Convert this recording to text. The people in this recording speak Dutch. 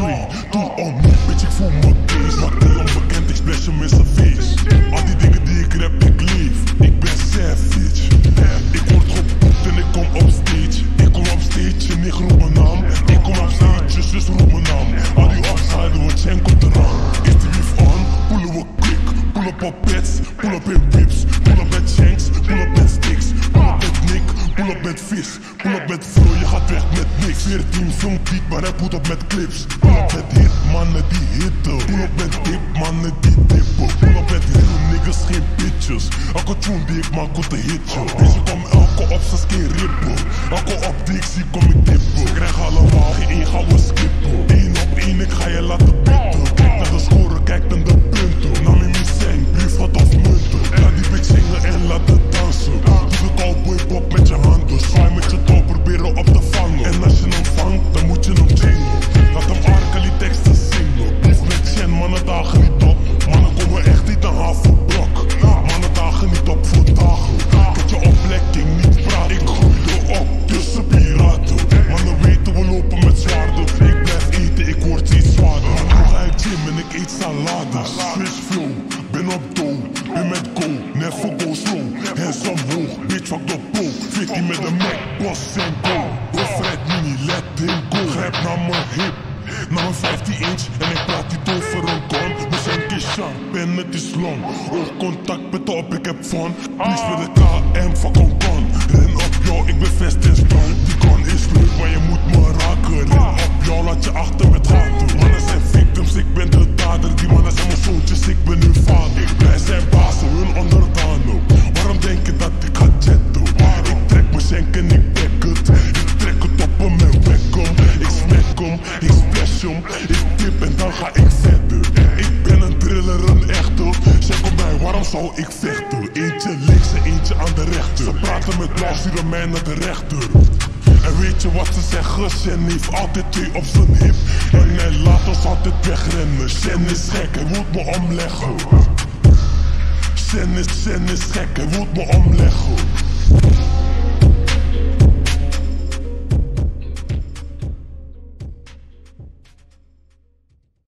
2, doe om niet, bitch, ik voel me kees. Maak die onbekend, ik splash hem in zijn face. Al die dingen die ik rap, ik leef. Ik ben savage. Ik word geboekt en ik kom op stage. Ik kom op stage en ik roep mijn naam. Ik kom op stage, dus roep mijn naam. Al die upside, want Shank komt eraan. Is de wief on, pullen we quick. Pull up op pets, pull up in whips. Pull up met Shanks, pull up met Sticks. Pull up met Nick, pull up met vis. Pull up met flow, je gaat weg met niks. 14 filmt niet, maar hij put op met clips. Pull up met hit, mannen die hitten. Pull up met dip, mannen die dippen. Pull up met real niggas, geen bitches. Elke tune die ik maak, komt een hitje. Deze kom elke op zijn skin rippen. Elke op die ik zie, kom ik tippen. Ze krijgen allemaal geen één gouden skippen. 1 op 1, ik ga je laten pitten. Kijk naar de score, kijk naar de punten. Nam in mijn seng, brief wat of munten. Laat die bitch zingen en laat het dansen. Doe de cowboy pop met je handen. Zwaai met je touw, proberen op te vangen. En als je hem vangt, dan moet je hem chingen. Laat hem arkeli teksten zingen. Brief met Shen, mannen dagen niet op. Mannen komen echt niet aan havenblok. Mannen dagen niet op voor dagen. Tot je opplekking niet praten. Ik groeide op tussen piraten. Mannen weten we lopen met zwaarden. Ik blijf eten, ik word steeds zwaarder. Nu ga ik gym en ik eet salades. Fish flow, ben op dough, ben met go. Never go slow, hands omhoog. Bitch fuck de po, 14 met een Mac, boss en go. Red mini, let him go. Grijp naar mijn hip, naar mijn 15 inch. En ik praat niet over een gun. We zijn Kishan, pen het is long. Oogcontact met op, ik heb fun. Please met de KM, fuck on gun. Ren op jou, ik ben vast en strong. Die gun is leuk, maar je moet me raken. Ren op jou, laat je achter met gaten. Mannen zijn victims, ik ben de dader. Die mannen zijn mijn zoontjes, ik ben hun vader. Wij zijn bazen, hun onderdanen. Waarom denk je dat ik ga jetten? Ik trek mijn Shank en ik back het. Ik trek het op hem en wek hem. Ik smack hem, ik splash hem. Ik tip en dan ga ik verder. Ik ben een driller, een echte. Zeg op mij, waarom zou ik vechten? Eentje links en eentje aan de rechter. Ze praten met blauw, sturen mij naar de rechter. En weet je wat ze zeggen? Shen heeft altijd 2 op zijn hip. En hij laat ons altijd wegrennen. Shen is gek, hij wil me omleggen. Shen is gek, hij wil me omleggen.